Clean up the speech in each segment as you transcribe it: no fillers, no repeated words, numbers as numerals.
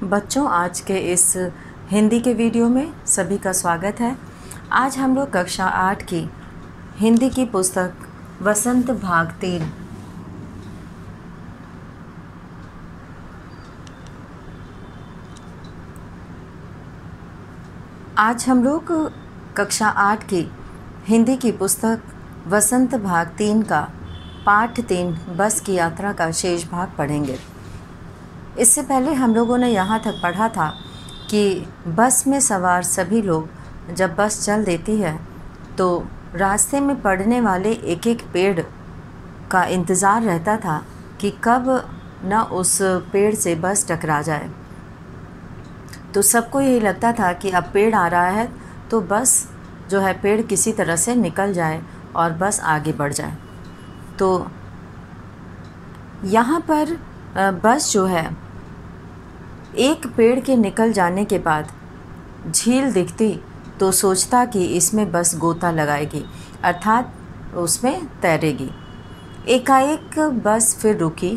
बच्चों, आज के इस हिंदी के वीडियो में सभी का स्वागत है। आज हम लोग कक्षा 8 की हिंदी की पुस्तक वसंत भाग 3 आज हम लोग कक्षा 8 की हिंदी की पुस्तक वसंत भाग 3 का पाठ 3 बस की यात्रा का शेष भाग पढ़ेंगे। इससे पहले हम लोगों ने यहाँ तक पढ़ा था कि बस में सवार सभी लोग जब बस चल देती है तो रास्ते में पड़ने वाले एक एक पेड़ का इंतज़ार रहता था कि कब न उस पेड़ से बस टकरा जाए। तो सबको यही लगता था कि अब पेड़ आ रहा है तो बस जो है पेड़ किसी तरह से निकल जाए और बस आगे बढ़ जाए। तो यहाँ पर बस जो है एक पेड़ के निकल जाने के बाद झील दिखती तो सोचता कि इसमें बस गोता लगाएगी, अर्थात उसमें तैरेगी। एकाएक बस फिर रुकी।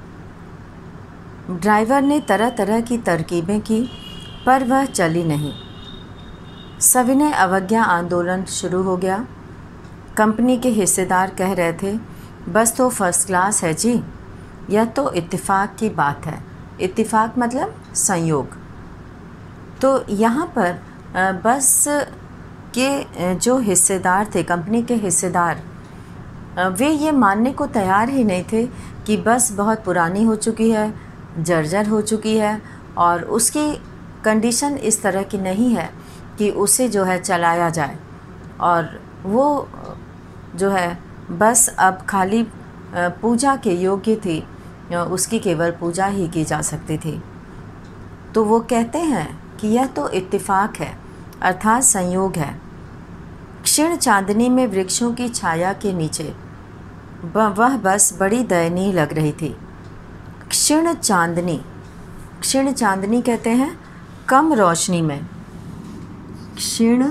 ड्राइवर ने तरह तरह की तरकीबें की पर वह चली नहीं। सविनय अवज्ञा आंदोलन शुरू हो गया। कंपनी के हिस्सेदार कह रहे थे, बस तो फर्स्ट क्लास है जी, यह तो इत्तेफाक की बात है। इत्तेफाक मतलब संयोग। तो यहाँ पर बस के जो हिस्सेदार थे, कंपनी के हिस्सेदार, वे ये मानने को तैयार ही नहीं थे कि बस बहुत पुरानी हो चुकी है, जर्जर हो चुकी है और उसकी कंडीशन इस तरह की नहीं है कि उसे जो है चलाया जाए। और वो जो है बस अब खाली पूजा के योग्य थी, उसकी केवल पूजा ही की जा सकती थी। तो वो कहते हैं कि यह तो इत्तेफाक है, अर्थात संयोग है। क्षीण चांदनी में वृक्षों की छाया के नीचे वह बस बड़ी दयनीय लग रही थी। क्षीण चांदनी, क्षीण चांदनी कहते हैं कम रोशनी में। क्षीण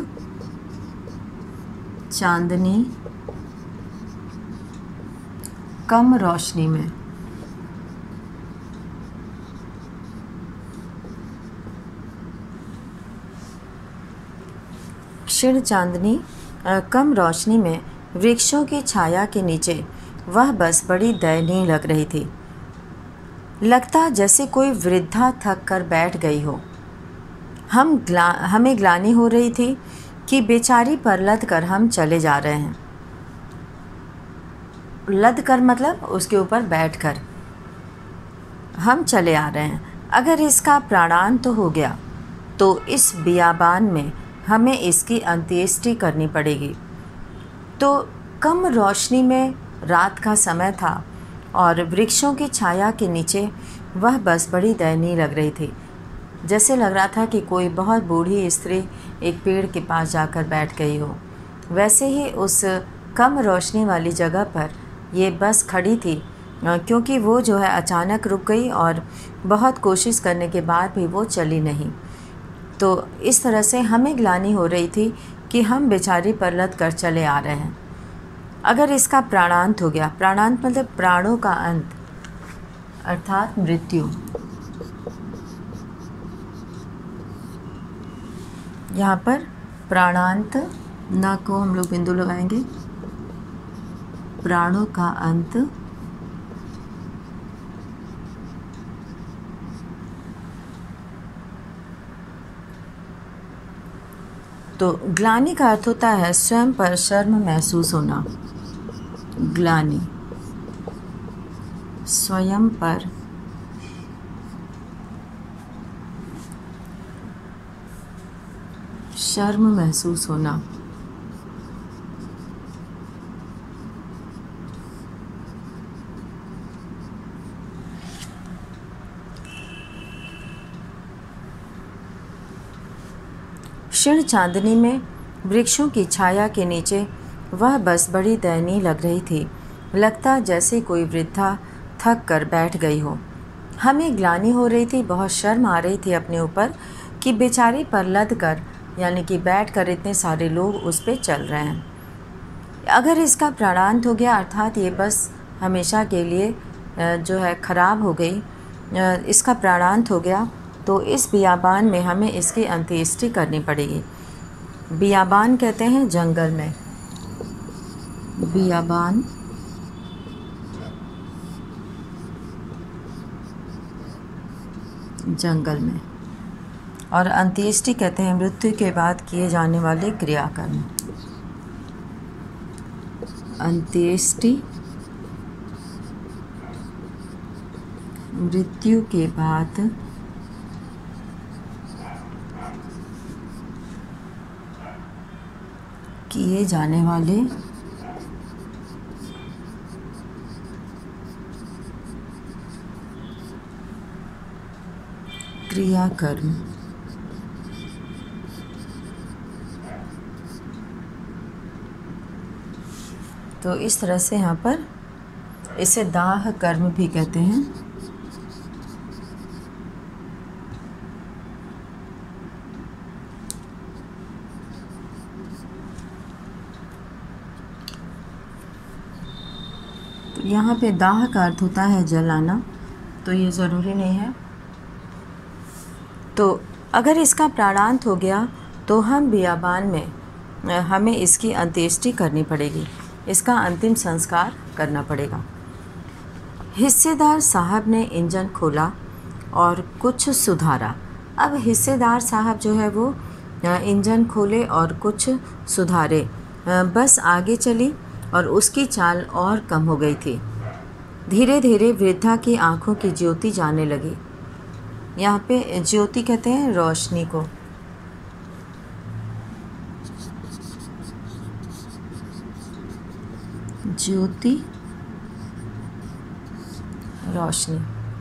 चांदनी कम रोशनी में। क्षीण चांदनी कम रोशनी में वृक्षों की छाया के नीचे वह बस बड़ी दयनीय लग रही थी। लगता जैसे कोई वृद्धा थक कर बैठ गई हो। हमें ग्लानि हो रही थी कि बेचारी पर लद कर हम चले जा रहे हैं। लद कर मतलब उसके ऊपर बैठकर हम चले आ रहे हैं। अगर इसका प्राणांत हो गया तो इस बियाबान में हमें इसकी अंत्येष्टि करनी पड़ेगी। तो कम रोशनी में रात का समय था और वृक्षों की छाया के नीचे वह बस बड़ी दयनीय लग रही थी। जैसे लग रहा था कि कोई बहुत बूढ़ी स्त्री एक पेड़ के पास जाकर बैठ गई हो। वैसे ही उस कम रोशनी वाली जगह पर ये बस खड़ी थी, क्योंकि वो जो है अचानक रुक गई और बहुत कोशिश करने के बाद भी वो चली नहीं। तो इस तरह से हमें ग्लानि हो रही थी कि हम बेचारी पर लद कर चले आ रहे हैं। अगर इसका प्राणांत हो गया, प्राणांत मतलब प्राणों का अंत, अर्थात मृत्यु। यहाँ पर प्राणांत न को हम लोग बिंदु लगाएंगे, प्राणों का अंत। तो ग्लानि का अर्थ होता है स्वयं पर शर्म महसूस होना। ग्लानि, स्वयं पर शर्म महसूस होना। क्षीण चांदनी में वृक्षों की छाया के नीचे वह बस बड़ी दयनीय लग रही थी। लगता जैसे कोई वृद्धा थक कर बैठ गई हो। हमें ग्लानि हो रही थी, बहुत शर्म आ रही थी अपने ऊपर कि बेचारी पर लद कर, यानी कि बैठ कर इतने सारे लोग उस पर चल रहे हैं। अगर इसका प्राणांत हो गया, अर्थात ये बस हमेशा के लिए जो है ख़राब हो गई, इसका प्राणांत हो गया तो इस बियाबान में हमें इसकी अंत्येष्टि करनी पड़ेगी। बियाबान कहते हैं जंगल में, बियाबान जंगल में, और अंत्येष्टि कहते हैं मृत्यु के बाद किए जाने वाले क्रियाकर्म। अंत्येष्टि मृत्यु के बाद किए जाने वाले क्रियाकर्म। तो इस तरह से यहाँ पर इसे दाह कर्म भी कहते हैं। तो यहाँ पे दाह का अर्थ होता है जलाना, तो ये ज़रूरी नहीं है। तो अगर इसका प्राणांत हो गया तो हम बियाबान में हमें इसकी अंत्येष्टि करनी पड़ेगी, इसका अंतिम संस्कार करना पड़ेगा। हिस्सेदार साहब ने इंजन खोला और कुछ सुधारा। अब हिस्सेदार साहब जो है वो इंजन खोले और कुछ सुधारे। बस आगे चली और उसकी चाल और कम हो गई थी। धीरे धीरे वृद्धा की आंखों की ज्योति जाने लगी। यहाँ पे ज्योति कहते हैं रोशनी को। ज्योति, रोशनी।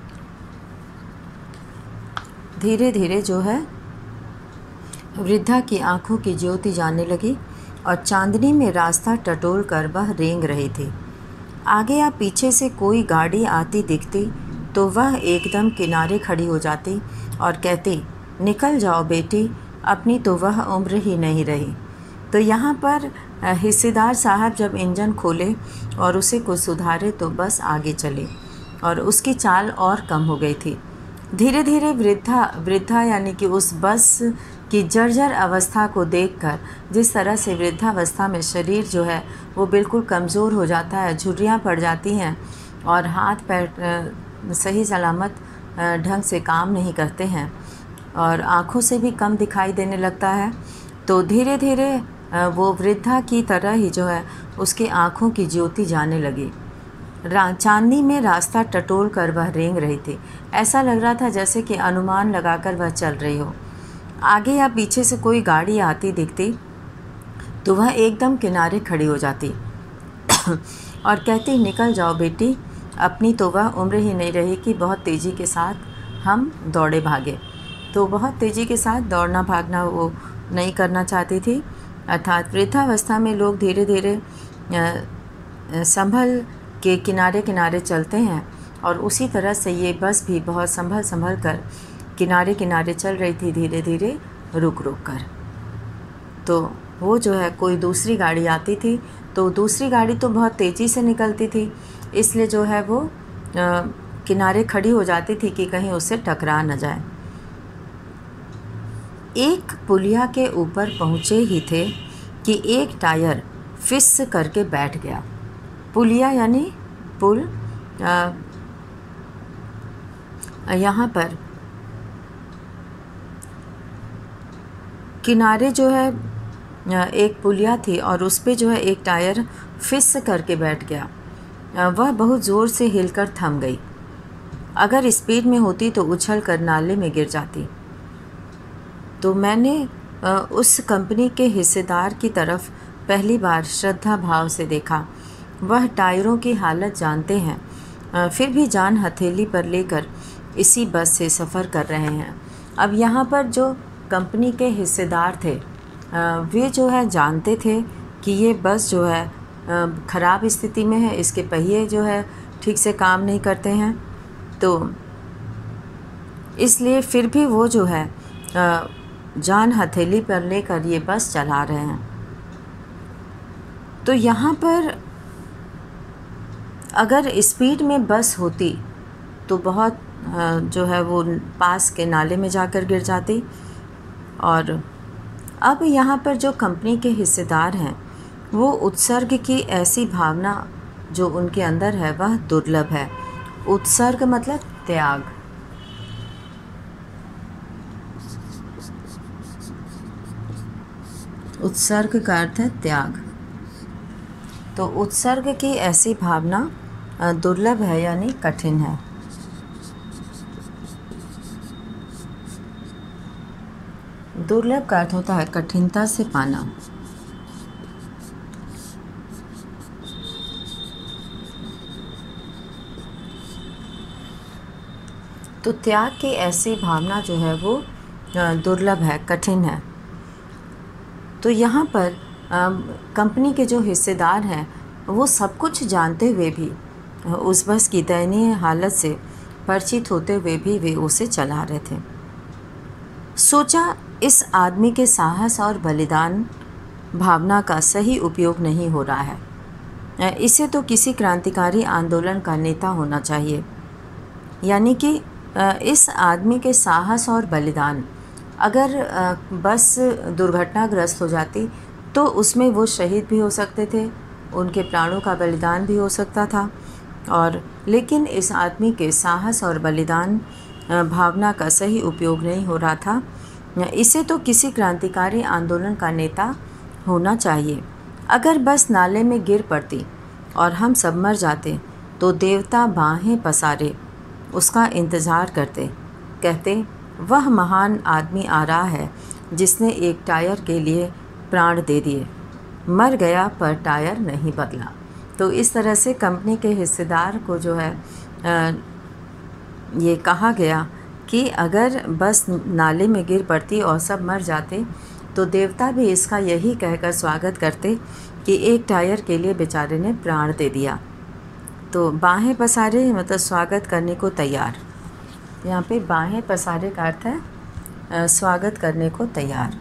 धीरे धीरे जो है वृद्धा की आंखों की ज्योति जाने लगी और चांदनी में रास्ता टटोल कर वह रेंग रही थी। आगे या पीछे से कोई गाड़ी आती दिखती तो वह एकदम किनारे खड़ी हो जाती और कहती, निकल जाओ बेटी, अपनी तो वह उम्र ही नहीं रही। तो यहाँ पर हिस्सेदार साहब जब इंजन खोले और उसे कुछ सुधारे तो बस आगे चले और उसकी चाल और कम हो गई थी। धीरे धीरे वृद्धा यानी कि उस बस की जर्जर अवस्था को देखकर, जिस तरह से वृद्धावस्था में शरीर जो है वो बिल्कुल कमज़ोर हो जाता है, झुर्रियाँ पड़ जाती हैं और हाथ पैर सही सलामत ढंग से काम नहीं करते हैं और आँखों से भी कम दिखाई देने लगता है, तो धीरे धीरे वो वृद्धा की तरह ही जो है उसकी आँखों की ज्योति जाने लगी। चांदनी में रास्ता टटोल कर वह रेंग रही थी। ऐसा लग रहा था जैसे कि अनुमान लगाकर वह चल रही हो। आगे या पीछे से कोई गाड़ी आती दिखती तो वह एकदम किनारे खड़ी हो जाती और कहती, निकल जाओ बेटी, अपनी तो वह उम्र ही नहीं रही कि बहुत तेज़ी के साथ हम दौड़े भागे। तो बहुत तेज़ी के साथ दौड़ना भागना वो नहीं करना चाहती थी। अर्थात वृद्धावस्था में लोग धीरे धीरे संभल के किनारे किनारे चलते हैं और उसी तरह से ये बस भी बहुत संभल कर किनारे किनारे चल रही थी, धीरे धीरे रुक कर। तो वो जो है कोई दूसरी गाड़ी आती थी तो दूसरी गाड़ी तो बहुत तेज़ी से निकलती थी, इसलिए जो है वो किनारे खड़ी हो जाती थी कि कहीं उससे टकरा न जाए। एक पुलिया के ऊपर पहुँचे ही थे कि एक टायर फिस करके बैठ गया। पुलिया यानी पुल। यहाँ पर किनारे जो है एक पुलिया थी और उस पे जो है एक टायर फिस करके बैठ गया। वह बहुत ज़ोर से हिलकर थम गई। अगर स्पीड में होती तो उछल कर नाले में गिर जाती। तो मैंने उस कंपनी के हिस्सेदार की तरफ पहली बार श्रद्धा भाव से देखा। वह टायरों की हालत जानते हैं, फिर भी जान हथेली पर लेकर इसी बस से सफ़र कर रहे हैं। अब यहाँ पर जो कंपनी के हिस्सेदार थे वे जो है जानते थे कि ये बस जो है ख़राब स्थिति में है, इसके पहिए जो है ठीक से काम नहीं करते हैं, तो इसलिए फिर भी वो जो है जान हथेली पर लेकर ये बस चला रहे हैं। तो यहाँ पर अगर स्पीड में बस होती तो बहुत जो है वो पास के नाले में जाकर गिर जाती। और अब यहाँ पर जो कंपनी के हिस्सेदार हैं वो उत्सर्ग की ऐसी भावना जो उनके अंदर है वह दुर्लभ है। उत्सर्ग मतलब त्याग। उत्सर्ग का अर्थ है त्याग। तो उत्सर्ग की ऐसी भावना दुर्लभ है यानी कठिन है। दुर्लभ का अर्थ होता है कठिनता से पाना। तो त्याग की ऐसी भावना जो है वो दुर्लभ है, कठिन है। तो यहाँ पर कंपनी के जो हिस्सेदार हैं वो सब कुछ जानते हुए भी, उस बस की दयनीय हालत से परिचित होते हुए भी वे उसे चला रहे थे। सोचा इस आदमी के साहस और बलिदान भावना का सही उपयोग नहीं हो रहा है। इसे तो किसी क्रांतिकारी आंदोलन का नेता होना चाहिए। यानी कि इस आदमी के साहस और बलिदान, अगर बस दुर्घटनाग्रस्त हो जाती तो उसमें वो शहीद भी हो सकते थे, उनके प्राणों का बलिदान भी हो सकता था। और लेकिन इस आदमी के साहस और बलिदान भावना का सही उपयोग नहीं हो रहा था। इसे तो किसी क्रांतिकारी आंदोलन का नेता होना चाहिए। अगर बस नाले में गिर पड़ती और हम सब मर जाते तो देवता बाहें पसारे उसका इंतज़ार करते, कहते वह महान आदमी आ रहा है जिसने एक टायर के लिए प्राण दे दिए, मर गया पर टायर नहीं बदला। तो इस तरह से कंपनी के हिस्सेदार को जो है ये कहा गया कि अगर बस नाले में गिर पड़ती और सब मर जाते तो देवता भी इसका यही कहकर स्वागत करते कि एक टायर के लिए बेचारे ने प्राण दे दिया। तो बाहें पसारे मतलब स्वागत करने को तैयार। यहाँ पे बाहें पसारे का अर्थ है स्वागत करने को तैयार।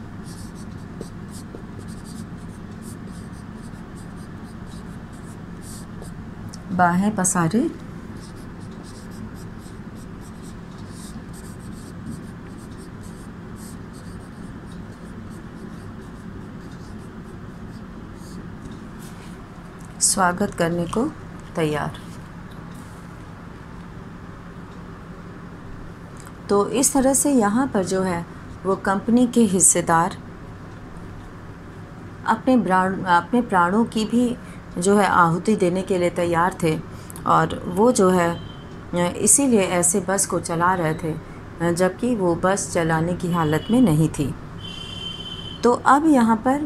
बाहें पसारे स्वागत करने को तैयार। तो इस तरह से यहाँ पर जो है वो कंपनी के हिस्सेदार अपने प्राणों की भी जो है आहुति देने के लिए तैयार थे। और वो जो है इसीलिए ऐसे बस को चला रहे थे जबकि वो बस चलाने की हालत में नहीं थी। तो अब यहाँ पर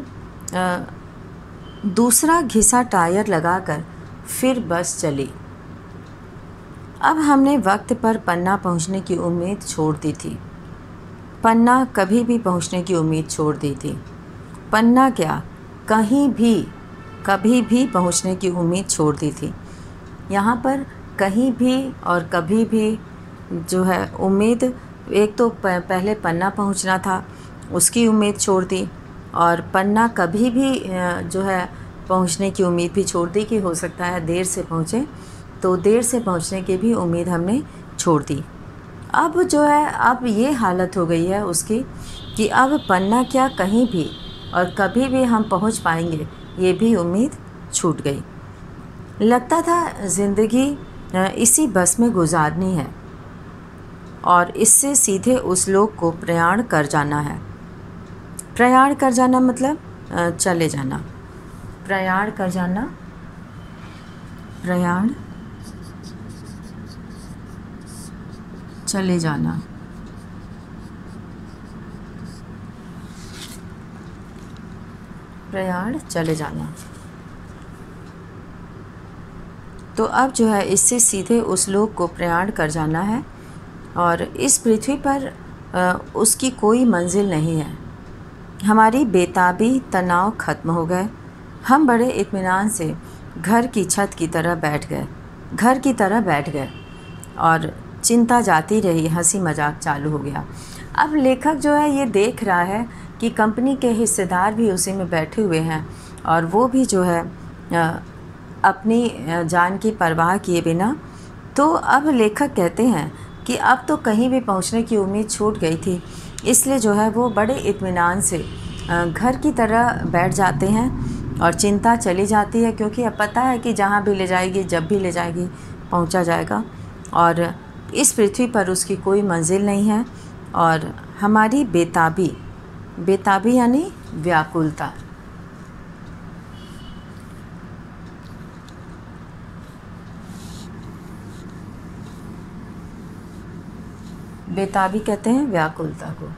दूसरा घिसा टायर लगाकर फिर बस चली। अब हमने वक्त पर पन्ना पहुंचने की उम्मीद छोड़ दी थी। पन्ना कभी भी पहुंचने की उम्मीद छोड़ दी थी। पन्ना क्या, कहीं भी कभी भी पहुंचने की उम्मीद छोड़ दी थी। यहाँ पर कहीं भी और कभी भी जो है उम्मीद, एक तो पहले पन्ना पहुंचना था उसकी उम्मीद छोड़ दी, और पन्ना कभी भी जो है पहुंचने की उम्मीद भी छोड़ दी कि हो सकता है देर से पहुँचे, तो देर से पहुंचने की भी उम्मीद हमने छोड़ दी। अब जो है अब ये हालत हो गई है उसकी कि अब पन्ना क्या, कहीं भी और कभी भी हम पहुंच पाएंगे, ये भी उम्मीद छूट गई। लगता था ज़िंदगी इसी बस में गुजारनी है और इससे सीधे उस लोक को प्रयाण कर जाना है। प्रयाण कर जाना मतलब चले जाना। प्रयाण कर जाना, प्रयाण चले जाना। प्रयाण चले जाना। तो अब जो है इससे सीधे उस लोक को प्रयाण कर जाना है और इस पृथ्वी पर उसकी कोई मंजिल नहीं है। हमारी बेताबी तनाव ख़त्म हो गए। हम बड़े इत्मीनान से घर की छत की तरह बैठ गए और चिंता जाती रही, हंसी मजाक चालू हो गया। अब लेखक जो है ये देख रहा है कि कंपनी के हिस्सेदार भी उसी में बैठे हुए हैं और वो भी जो है अपनी जान की परवाह किए बिना। तो अब लेखक कहते हैं कि अब तो कहीं भी पहुंचने की उम्मीद छूट गई थी। इसलिए जो है वो बड़े इत्मीनान से घर की तरह बैठ जाते हैं और चिंता चली जाती है, क्योंकि अब पता है कि जहाँ भी ले जाएगी, जब भी ले जाएगी, पहुंचा जाएगा और इस पृथ्वी पर उसकी कोई मंजिल नहीं है। और हमारी बेताबी यानी व्याकुलता। बेताबी कहते हैं व्याकुलता को।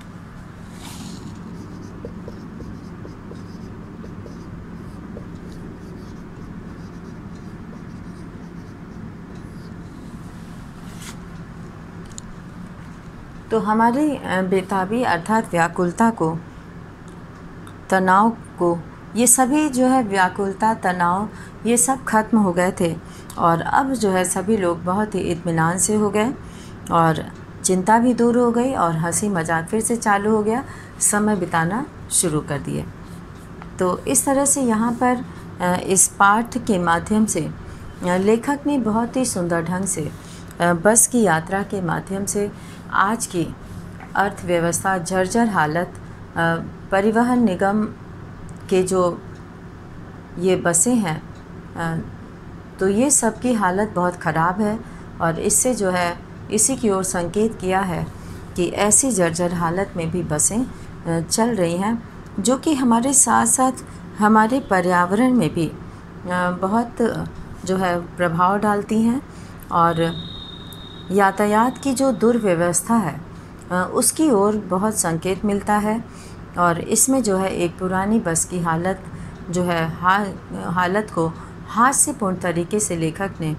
तो हमारी बेताबी अर्थात व्याकुलता को, तनाव को, ये सभी जो है व्याकुलता, तनाव, ये सब खत्म हो गए थे और अब जो है सभी लोग बहुत ही इत्मीनान से हो गए और चिंता भी दूर हो गई और हंसी मजाक फिर से चालू हो गया, समय बिताना शुरू कर दिए। तो इस तरह से यहाँ पर इस पाठ के माध्यम से लेखक ने बहुत ही सुंदर ढंग से बस की यात्रा के माध्यम से आज की अर्थव्यवस्था, जर्जर हालत, परिवहन निगम के जो ये बसें हैं, तो ये सब की हालत बहुत ख़राब है और इससे जो है इसी की ओर संकेत किया है कि ऐसी जर्जर हालत में भी बसें चल रही हैं, जो कि हमारे साथ साथ हमारे पर्यावरण में भी बहुत जो है प्रभाव डालती हैं और यातायात की जो दुर्व्यवस्था है उसकी ओर बहुत संकेत मिलता है। और इसमें जो है एक पुरानी बस की हालत जो है हालत को हास्यपूर्ण तरीके से लेखक ने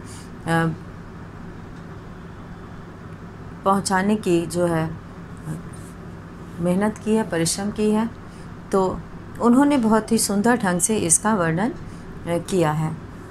पहुंचाने की जो है मेहनत की है, परिश्रम की है। तो उन्होंने बहुत ही सुंदर ढंग से इसका वर्णन किया है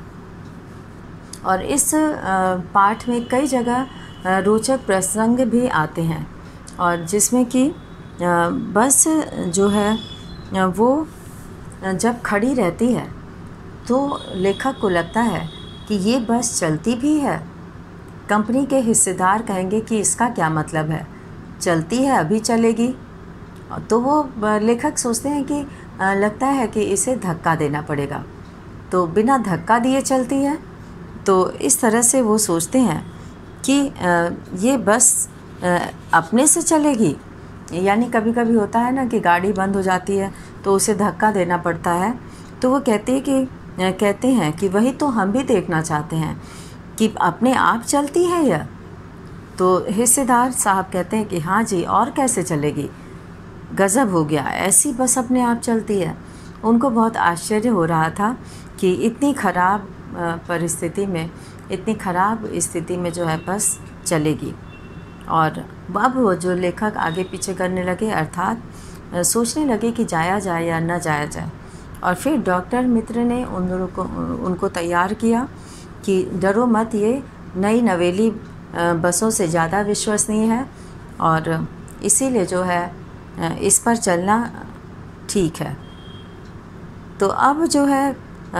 और इस पाठ में कई जगह रोचक प्रसंग भी आते हैं और जिसमें कि बस जो है वो जब खड़ी रहती है तो लेखक को लगता है कि ये बस चलती भी है। कंपनी के हिस्सेदार कहेंगे कि इसका क्या मतलब है, चलती है अभी चलेगी। तो वो लेखक सोचते हैं कि लगता है कि इसे धक्का देना पड़ेगा, तो बिना धक्का दिए चलती है। तो इस तरह से वो सोचते हैं कि ये बस अपने से चलेगी, यानी कभी कभी होता है ना कि गाड़ी बंद हो जाती है तो उसे धक्का देना पड़ता है। तो वो कहते हैं कि वही तो हम भी देखना चाहते हैं कि अपने आप चलती है यह। तो हिस्सेदार साहब कहते हैं कि हाँ जी, और कैसे चलेगी, गज़ब हो गया, ऐसी बस अपने आप चलती है। उनको बहुत आश्चर्य हो रहा था कि इतनी ख़राब परिस्थिति में, इतनी ख़राब स्थिति में जो है बस चलेगी। और अब वो जो लेखक आगे पीछे करने लगे, अर्थात सोचने लगे कि जाया जाए या न जाया जाए। और फिर डॉक्टर मित्र ने उनको तैयार किया कि डरो मत, ये नई नवेली बसों से ज़्यादा विश्वसनीय है और इसीलिए जो है इस पर चलना ठीक है। तो अब जो है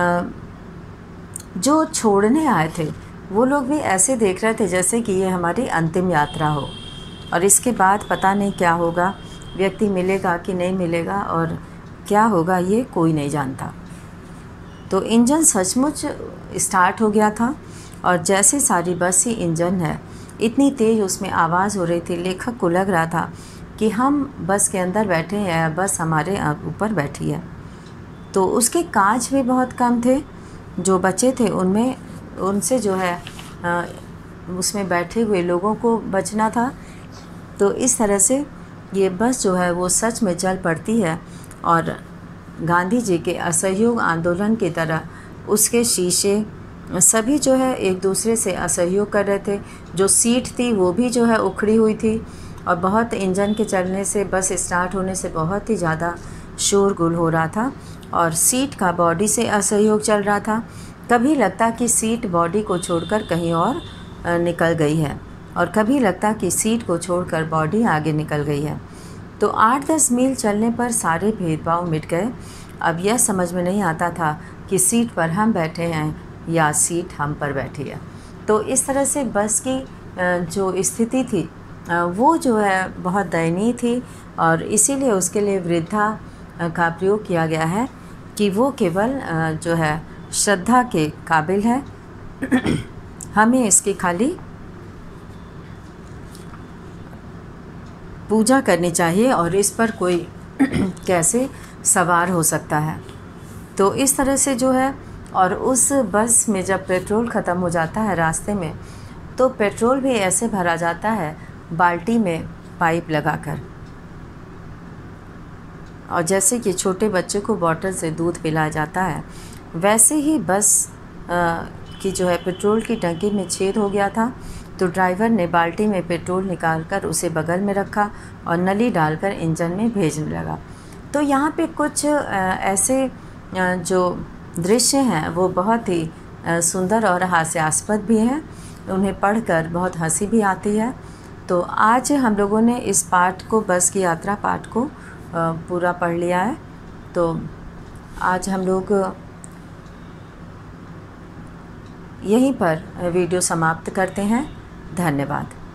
जो छोड़ने आए थे वो लोग भी ऐसे देख रहे थे जैसे कि ये हमारी अंतिम यात्रा हो और इसके बाद पता नहीं क्या होगा, व्यक्ति मिलेगा कि नहीं मिलेगा और क्या होगा ये कोई नहीं जानता। तो इंजन सचमुच स्टार्ट हो गया था और जैसे सारी बस ही इंजन है, इतनी तेज़ उसमें आवाज़ हो रही थी, लेखक को लग रहा था कि हम बस के अंदर बैठे हैं या बस हमारे ऊपर बैठी है। तो उसके कांच भी बहुत कम थे, जो बचे थे उनसे जो है उसमें बैठे हुए लोगों को बचना था। तो इस तरह से ये बस जो है वो सच में चल पड़ती है और गांधी जी के असहयोग आंदोलन की तरह उसके शीशे सभी जो है एक दूसरे से असहयोग कर रहे थे। जो सीट थी वो भी जो है उखड़ी हुई थी और बहुत इंजन के चलने से, बस स्टार्ट होने से बहुत ही ज़्यादा शोरगुल हो रहा था और सीट का बॉडी से असहयोग चल रहा था। कभी लगता कि सीट बॉडी को छोड़कर कहीं और निकल गई है और कभी लगता कि सीट को छोड़कर बॉडी आगे निकल गई है। तो 8-10 मील चलने पर सारे भेदभाव मिट गए। अब यह समझ में नहीं आता था कि सीट पर हम बैठे हैं या सीट हम पर बैठी है। तो इस तरह से बस की जो स्थिति थी वो जो है बहुत दयनीय थी, और इसीलिए उसके लिए वृद्धा का प्रयोग किया गया है कि वो केवल जो है श्रद्धा के काबिल है। हमें इसकी खाली पूजा करनी चाहिए और इस पर कोई कैसे सवार हो सकता है। तो इस तरह से जो है, और उस बस में जब पेट्रोल ख़त्म हो जाता है रास्ते में, तो पेट्रोल भी ऐसे भरा जाता है बाल्टी में पाइप लगाकर, और जैसे कि छोटे बच्चे को बॉटल से दूध पिलाया जाता है, वैसे ही बस की जो है पेट्रोल की टंकी में छेद हो गया था। तो ड्राइवर ने बाल्टी में पेट्रोल निकालकर उसे बगल में रखा और नली डालकर इंजन में भेजने लगा। तो यहाँ पे कुछ ऐसे जो दृश्य हैं वो बहुत ही सुंदर और हास्यास्पद भी हैं। उन्हें पढ़कर बहुत हंसी भी आती है। तो आज हम लोगों ने इस पाठ को, बस की यात्रा पाठ को पूरा पढ़ लिया है। तो आज हम लोग यहीं पर वीडियो समाप्त करते हैं। धन्यवाद।